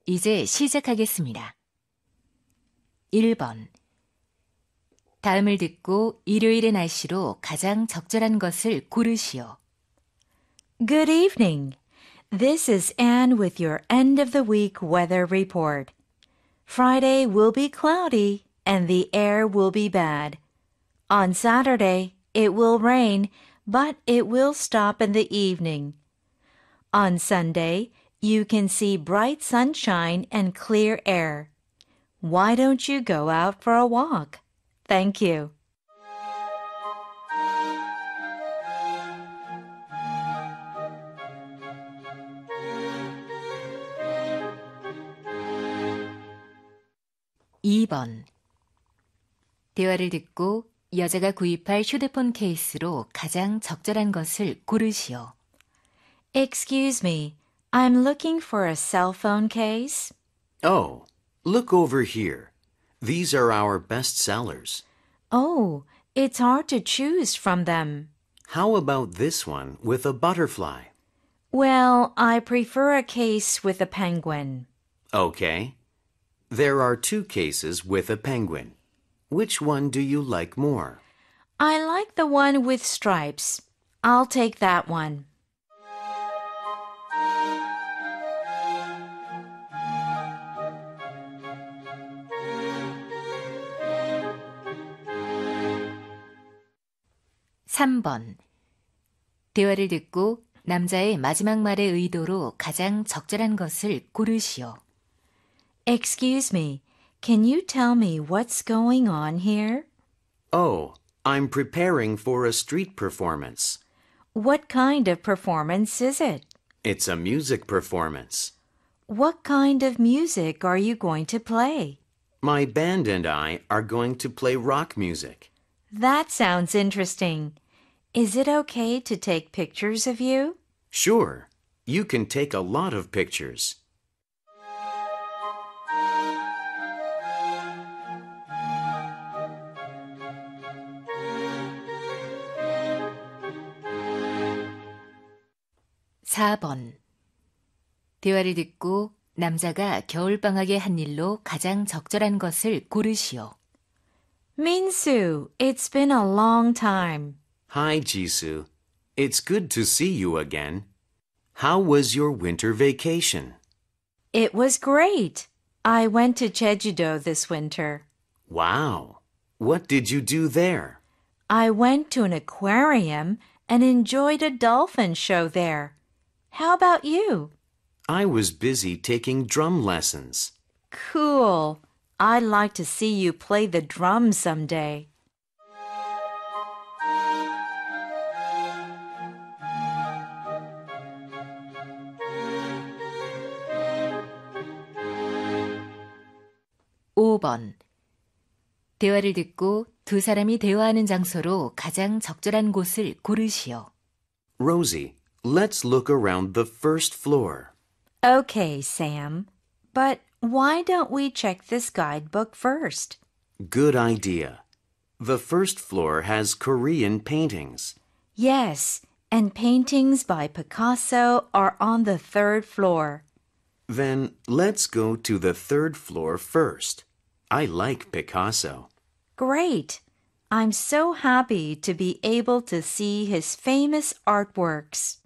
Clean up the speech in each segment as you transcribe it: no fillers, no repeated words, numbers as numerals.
이제 시작하겠습니다. 1번. 다음을 듣고 일요일의 날씨로 가장 적절한 것을 고르시오. Good evening. This is Anne with your end of the week weather report. Friday will be cloudy and the air will be bad. On Saturday, it will rain, but it will stop in the evening. On Sunday, you can see bright sunshine and clear air. Why don't you go out for a walk? Thank you. (2번) 대화를 듣고 여자가 구입할 휴대폰 케이스로 가장 적절한 것을 고르시오. Excuse me, I'm looking for a cell phone case. Oh, look over here. These are our best sellers. Oh, it's hard to choose from them. How about this one with a butterfly? Well, I prefer a case with a penguin. Okay. There are two cases with a penguin. Which one do you like more? I like the one with stripes. I'll take that one. (3번) 대화를 듣고 남자의 마지막 말의 의도로 가장 적절한 것을 고르시오. Excuse me, can you tell me what's going on here? Oh, I'm preparing for a street performance. What kind of performance is it? It's a music performance. What kind of music are you going to play? My band and I are going to play rock music. That sounds interesting. Is it okay to take pictures of you? Sure, you can take a lot of pictures. (4번) 대화를 듣고 남자가 겨울방학에 한 일로 가장 적절한 것을 고르시오. Minsu, it's been a long time. Hi, Jisoo. It's good to see you again. How was your winter vacation? It was great. I went to Jeju-do this winter. Wow. What did you do there? I went to an aquarium and enjoyed a dolphin show there. How about you? I was busy taking drum lessons. Cool. I'd like to see you play the drums someday. (5번) 대화를 듣고 두 사람이 대화하는 장소로 가장 적절한 곳을 고르시오. Rosie, let's look around the first floor. Okay, Sam. But why don't we check this guidebook first? Good idea. The first floor has Korean paintings. Yes, and paintings by Picasso are on the third floor. Then let's go to the third floor first. I like Picasso. Great. I'm so happy to be able to see his famous artworks.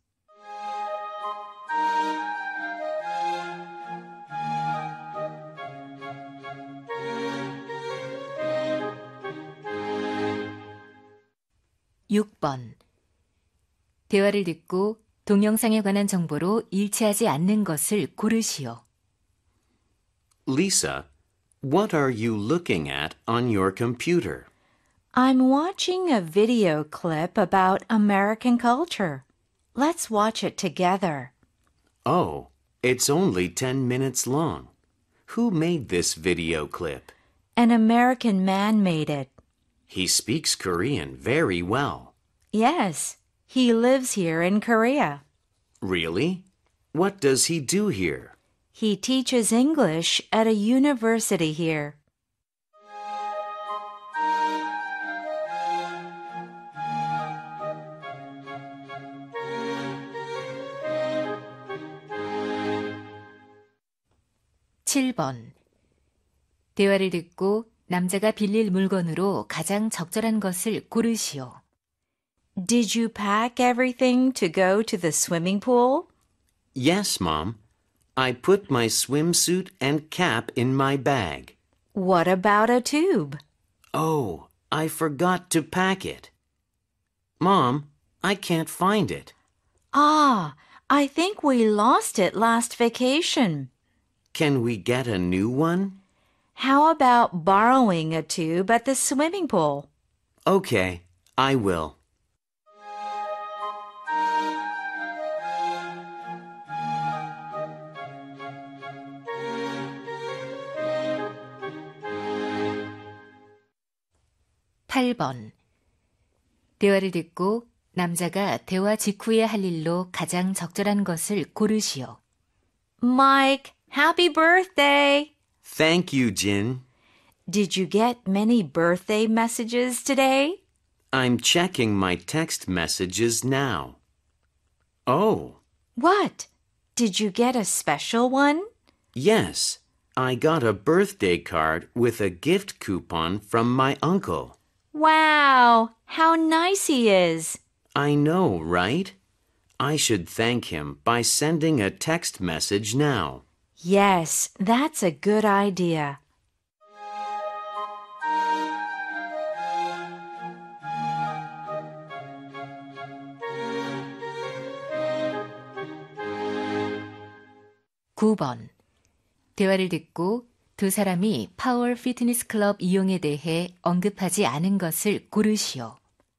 (6번) 대화를 듣고 동영상에 관한 정보로 일치하지 않는 것을 고르시오. Lisa, what are you looking at on your computer? I'm watching a video clip about American culture. Let's watch it together. Oh, it's only 10 minutes long. Who made this video clip? An American man made it. He speaks Korean very well. Yes, he lives here in Korea. Really? What does he do here? He teaches English at a university here. 7번. 대화를 듣고 남자가 빌릴 물건으로 가장 적절한 것을 고르시오. Did you pack everything to go to the swimming pool? Yes, Mom. I put my swimsuit and cap in my bag. What about a tube? Oh, I forgot to pack it. Mom, I can't find it. Ah, I think we lost it last vacation. Can we get a new one? How about borrowing a tube at the swimming pool? Okay, I will. (8번) 대화를 듣고 남자가 대화 직후에 할 일로 가장 적절한 것을 고르시오. Mike, happy birthday! Thank you, Jin. Did you get many birthday messages today? I'm checking my text messages now. Oh, What? Did you get a special one? yes. I got a birthday card with a gift coupon from my uncle. Wow, how nice he is. I know, right? I should thank him by sending a text message now. Yes, that's a good idea. (9번) 대화를 듣고 두 사람이 파월 피트니스 클럽 이용에 대해 언급하지 않은 것을 고르시오.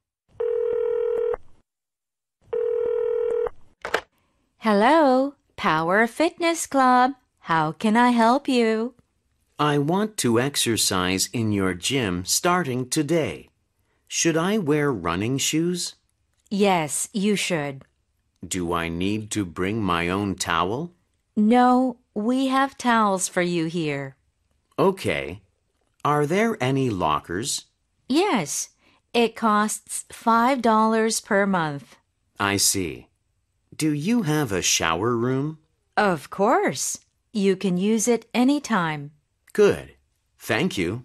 Hello, Power Fitness Club. How can I help you? I want to exercise in your gym starting today. Should I wear running shoes? Yes, you should. Do I need to bring my own towel? No, we have towels for you here. Okay. Are there any lockers? Yes, it costs $5 per month. I see. Do you have a shower room? Of course. You can use it anytime. Good. Thank you.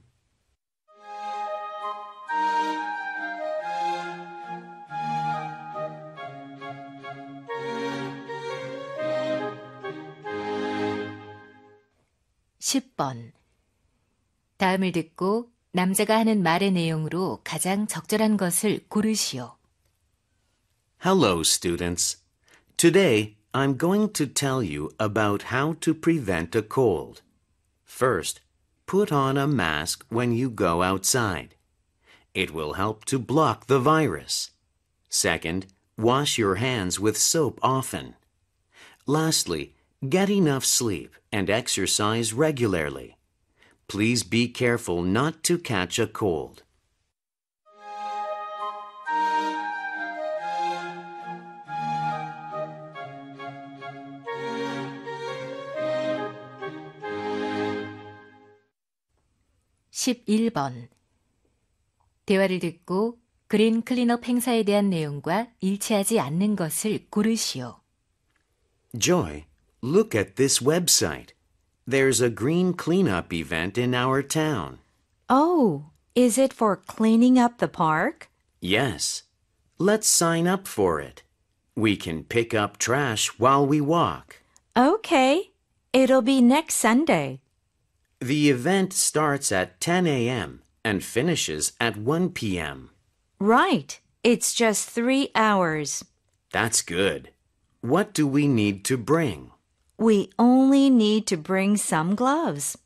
(10번) 다음을 듣고 남자가 하는 말의 내용으로 가장 적절한 것을 고르시오. Hello, students. Today, I'm going to tell you about how to prevent a cold. First, put on a mask when you go outside. It will help to block the virus. Second, wash your hands with soap often. Lastly, get enough sleep and exercise regularly. Please be careful not to catch a cold. (11번) 대화를 듣고 그린 클린업 행사에 대한 내용과 일치하지 않는 것을 고르시오. Joy, look at this website. There's a green cleanup event in our town. Oh, is it for cleaning up the park? Yes. Let's sign up for it. We can pick up trash while we walk. Okay. It'll be next Sunday. The event starts at 10 a.m. and finishes at 1 p.m. Right. It's just 3 hours. That's good. What do we need to bring? We only need to bring some gloves.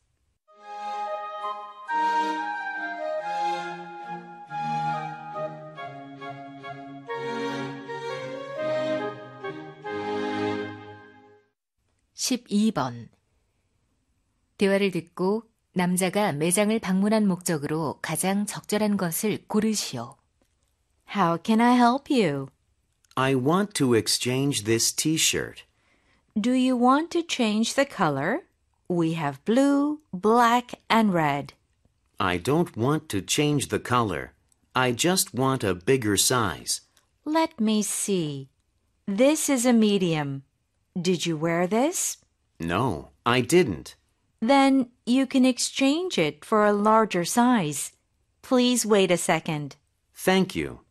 (12번) 대화를 듣고 남자가 매장을 방문한 목적으로 가장 적절한 것을 고르시오. How can I help you? I want to exchange this t-shirt. Do you want to change the color? We have blue, black, and red. I don't want to change the color. I just want a bigger size. Let me see. This is a medium. Did you wear this? No, I didn't. Then you can exchange it for a larger size. Please wait a second. Thank you.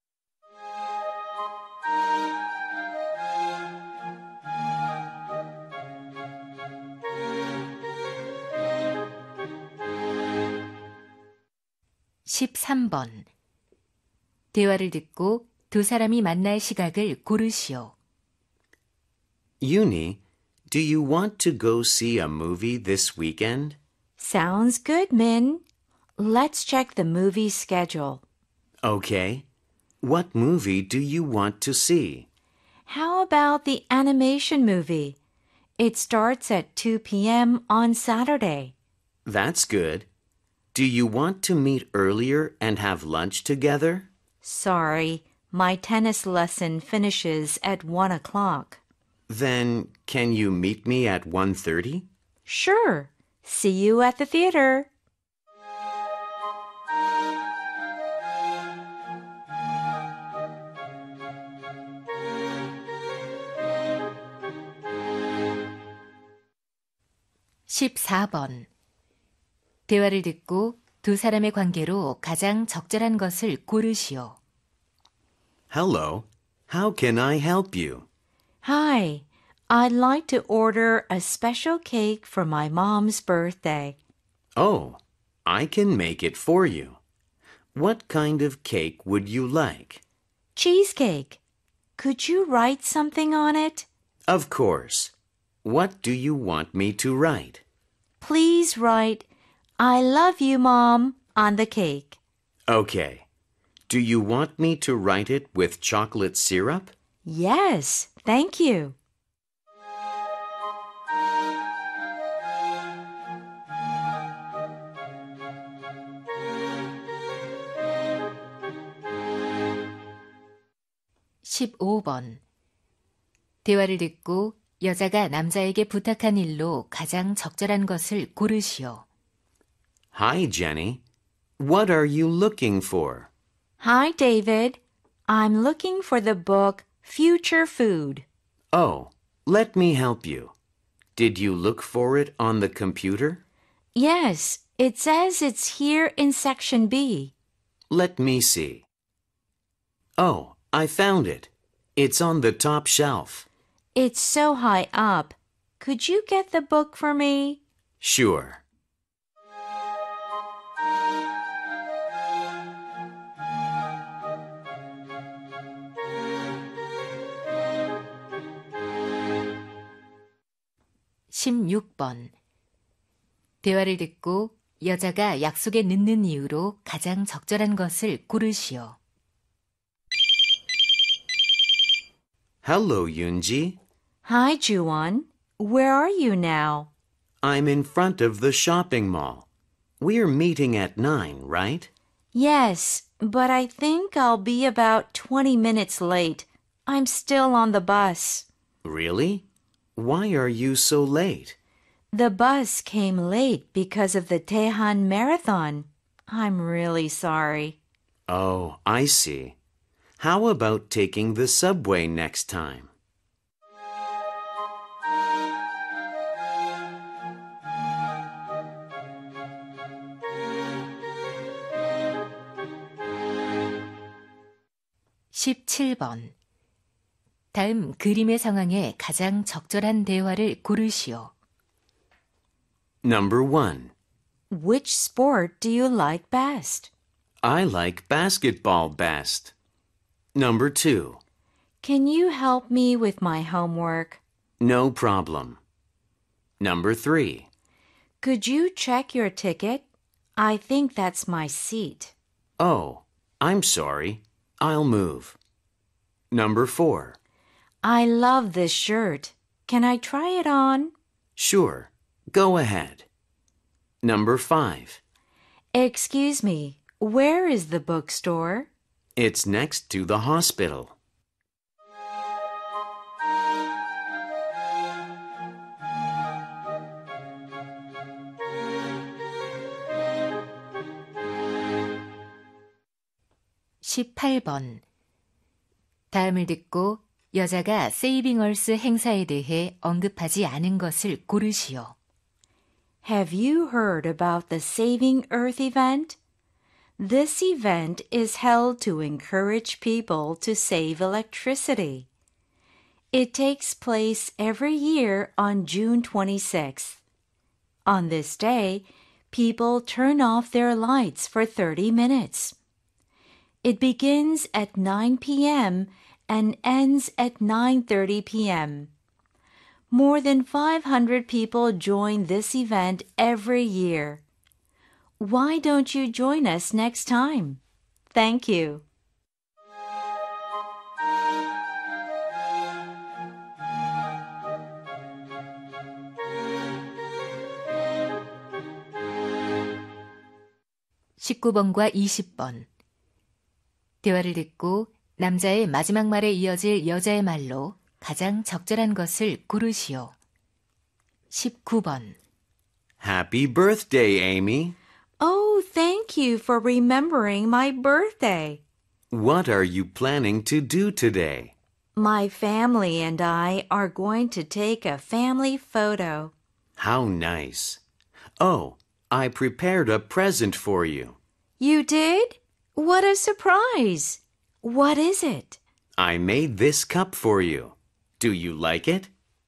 (13번) 대화를 듣고 두 사람이 만날 시각을 고르시오. Uni, do you want to go see a movie this weekend? Sounds good, Min. Let's check the movie schedule. Okay. What movie do you want to see? How about the animation movie? It starts at 2 p.m. on Saturday. That's good. Do you want to meet earlier and have lunch together? Sorry, my tennis lesson finishes at 1 o'clock. Then can you meet me at 1:30? Sure. See you at the theater. (14번) 대화를 듣고 두 사람의 관계로 가장 적절한 것을 고르시오. Hello. How can I help you? Hi, I'd like to order a special cake for my mom's birthday. Oh, I can make it for you. What kind of cake would you like? Cheesecake. Could you write something on it? Of course. What do you want me to write? Please write, I love you, Mom, on the cake. Okay. Do you want me to write it with chocolate syrup? Yes, thank you. (15번) 대화를 듣고 여자가 남자에게 부탁한 일로 가장 적절한 것을 고르시오. Hi, Jenny. What are you looking for? Hi, David. I'm looking for the book Future Food. Oh, let me help you. Did you look for it on the computer? Yes, it says it's here in section B. Let me see. Oh, I found it. It's on the top shelf. It's so high up. Could you get the book for me? Sure. (16번) 대화를 듣고 여자가 약속에 늦는 이유로 가장 적절한 것을 고르시오. Hello, Yoonji. Hi, Juwon. Where are you now? I'm in front of the shopping mall. We're meeting at 9, right? Yes, but I think I'll be about 20 minutes late. I'm still on the bus. Really? Why are you so late? The bus came late because of the Daehan Marathon. I'm really sorry. Oh, I see. How about taking the subway next time? (17번) 다음 그림의 상황에 가장 적절한 대화를 고르시오. Number 1. Which sport do you like best? I like basketball best. Number 2. Can you help me with my homework? No problem. Number 3. Could you check your ticket? I think that's my seat. Oh, I'm sorry. I'll move. Number 4. I love this shirt. Can I try it on? Sure. Go ahead. Number 5. Excuse me, where is the bookstore? It's next to the hospital. (18번) 다음을 듣고 여자가 세이빙얼스 행사에 대해 언급하지 않은 것을 고르시오. Have you heard about the Saving Earth event? This event is held to encourage people to save electricity. It takes place every year on June 26th. On this day, people turn off their lights for 30 minutes. It begins at 9 p.m. and ends at 9:30 p.m. More than 500 people join this event every year. Why don't you join us next time? Thank you. (19번과 20번) 대화를 듣고 남자의 마지막 말에 이어질 여자의 말로 가장 적절한 것을 고르시오. 19번 Happy birthday, Amy. Oh, thank you for remembering my birthday. What are you planning to do today? My family and I are going to take a family photo. How nice. Oh, I prepared a present for you. You did? What a surprise! What is it? I made this cup for you. Do you like it?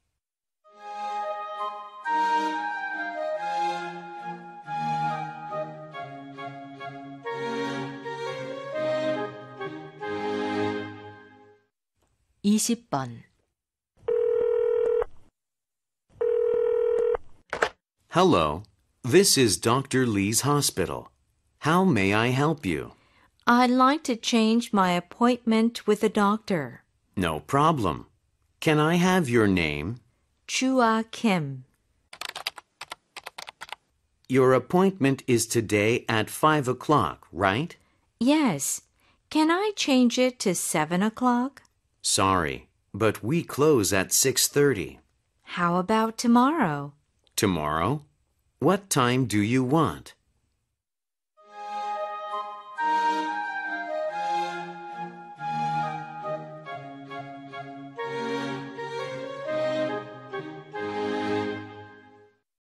(20번) Hello, this is Dr. Lee's hospital. How may I help you? I'd like to change my appointment with the doctor. No problem. Can I have your name? Chua Kim. Your appointment is today at 5 o'clock, right? Yes. Can I change it to 7 o'clock? Sorry, but we close at 6:30. How about tomorrow? Tomorrow? What time do you want?